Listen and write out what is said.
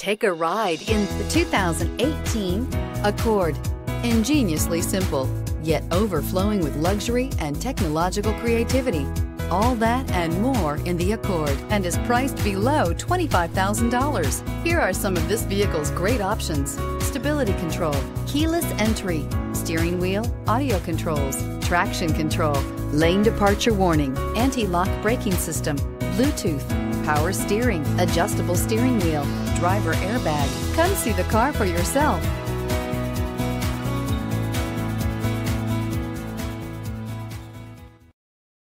Take a ride in the 2018 Accord. Ingeniously simple, yet overflowing with luxury and technological creativity. All that and more in the Accord, and is priced below $25,000. Here are some of this vehicle's great options: stability control, keyless entry, steering wheel audio controls, traction control, lane departure warning, anti-lock braking system, Bluetooth, power steering, adjustable steering wheel, driver airbag. Come see the car for yourself.